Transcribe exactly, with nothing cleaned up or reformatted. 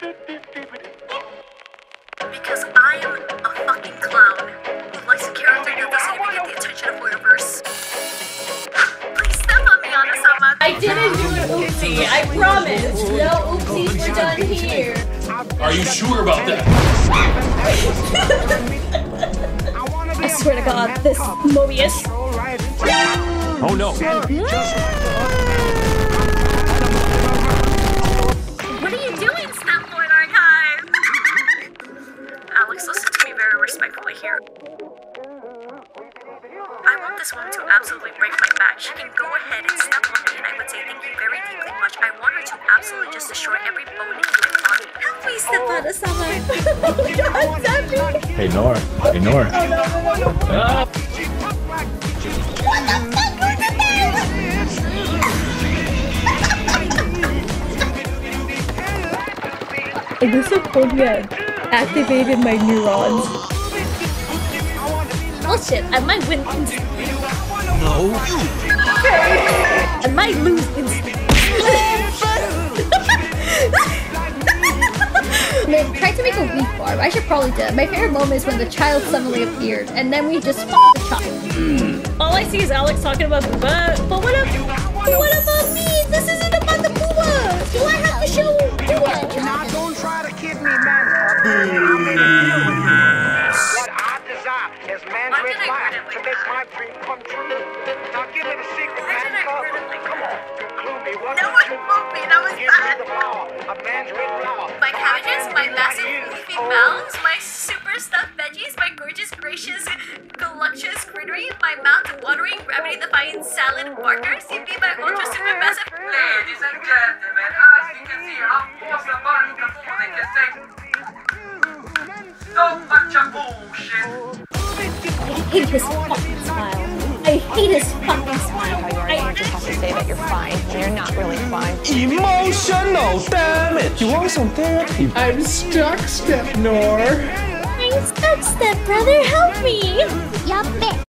Because I am a fucking clown who likes a character that doesn't even get the attention of Waifuverse. Please step on me, Anasama. I didn't do an oopsie, I promise. No oopsies were done here. Are you sure about that? I swear to God, this Mobius. Oh no. What are you doing, Snaploid Archive? Alex, listen to me very respectfully here. I want this woman to absolutely break my back. She can go ahead and step on me and I would say thank you very deeply much. I want her to absolutely just destroy every bone in my body. Help me, step on us, summer. Oh God, Debbie. Hey Nohr. Hey Nohr. Oh no, no, no, no. Ah. What the fuck was that? It was so cold, yeah. Activated my neurons. Bullshit, I might win instantly. No. I might lose instantly. I tried to make a weak barb. I should probably do it. My favorite moment is when the child suddenly appeared, and then we just f***ed the child. Mm. All I see is Alex talking about Booba, but what up? What about me? This isn't about the Booba! Do I have to show Booba? Now don't try to kid me, man. What I desire is man's red life to make my dream come true. Now give me the secret, man. Come on, clue me. What No one moved me, that was gives me bad. the power of man's red flower? My cabbages, my massive leafy mounds, my super stuffed veggies, my gorgeous, gracious, voluptuous greenery, my mouth-watering, gravity-defying salad barkers, you be my ultra super massive. Ladies and gentlemen, as you can see, how awesome money can say. Don't touch your bullshit. I hate his fucking smile. I hate his fucking smile. I just have to say that you're fine when you're not really fine. Emotional, damn it! You want some therapy? I'm stuck, Step Nohr. I'm stuck, step brother. Help me. Ya bet.